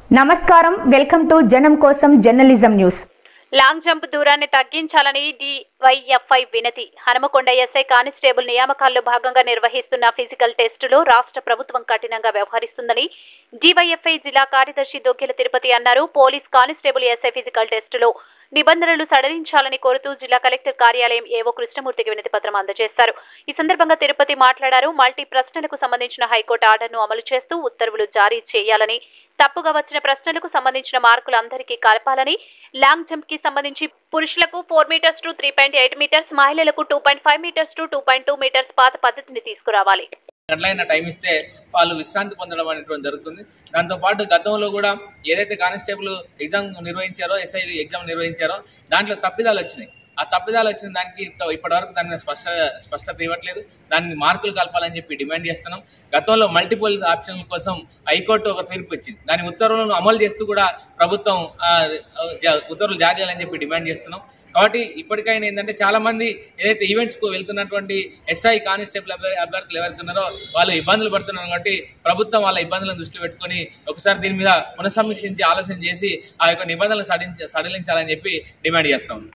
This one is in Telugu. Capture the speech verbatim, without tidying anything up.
నమస్కారం వెల్కమ్ టు జనం కోసం జర్నలిజం న్యూస్। లాంగ్ జంప్ దూరాన్ని తగ్గించాలని డివైఎఫ్ఐ వినతి। హనుమకొండ ఎస్ఐ కానిస్టేబుల్ నియామకాల్లో భాగంగా నిర్వహిస్తున్న ఫిజికల్ టెస్టులో రాష్ట్ర ప్రభుత్వం కఠినంగా వ్యవహరిస్తుందని డివైఎఫ్ఐ జిల్లా కార్యదర్శి దొక్కెల తిరుపతి అన్నారు। పోలీస్ కానిస్టేబుల్ ఎస్ఐ ఫిజికల్ టెస్టులో నిబంధనలు సడలించాలని కోరుతూ జిల్లా కలెక్టర్ కార్యాలయం ఏవో కృష్ణమూర్తికి వినతి పత్రం అందజేశారు। ఈ సందర్భంగా తిరుపతి మాట్లాడారు। మల్టీ ప్రశ్నలకు సంబంధించిన హైకోర్టు ఆర్డర్ను అమలు చేస్తూ ఉత్తర్వులు జారీ చేయాలని, తప్పుగా వచ్చిన ప్రశ్నలకు సంబంధించిన మార్కులు అందరికీ కలపాలని, లాంగ్ జంప్ కి సంబంధించి పురుషులకు four metres to three point eight metres, మహిళలకు two point five metres to two point two metres పాత పద్ధతిని తీసుకురావాలి। గంటలైన టైం ఇస్తే వాళ్ళు విశ్రాంతి పొందడం అనేటువంటి జరుగుతుంది। దాంతోపాటు గతంలో కూడా ఏదైతే కానిస్టేబుల్ ఎగ్జామ్ నిర్వహించారో, ఎస్ఐ ఎగ్జామ్ నిర్వహించారో దాంట్లో తప్పిదాలు వచ్చినాయి। ఆ తప్పిదాలు వచ్చిన దానికి ఇప్పటివరకు దాన్ని స్పష్ట స్పష్టత ఇవ్వట్లేదు। దాన్ని మార్కులు కలపాలని చెప్పి డిమాండ్ చేస్తున్నాం। గతంలో మల్టిపుల్ ఆప్షన్ల కోసం హైకోర్టు ఒక తీర్పు ఇచ్చింది। దాని ఉత్తర్వులను అమలు చేస్తూ కూడా ప్రభుత్వం ఉత్తర్వులు జారీ చేయాలని చెప్పి డిమాండ్ చేస్తున్నాం। కాబట్టి ఇప్పటికైనా ఏంటంటే చాలా మంది ఏదైతే ఈవెంట్స్ కు వెళ్తున్నటువంటి ఎస్ఐ కానిస్టేబుల్ అభ్యర్థులు ఎవరైతున్నారో వాళ్ళు ఇబ్బందులు పడుతున్నారు। కాబట్టి ప్రభుత్వం వాళ్ళ ఇబ్బందులను దృష్టిలో పెట్టుకుని ఒకసారి దీని మీద పునఃసమీక్షించి ఆలోచన చేసి ఆ యొక్క నిబంధనలు సడలించాలని చెప్పి డిమాండ్ చేస్తాం।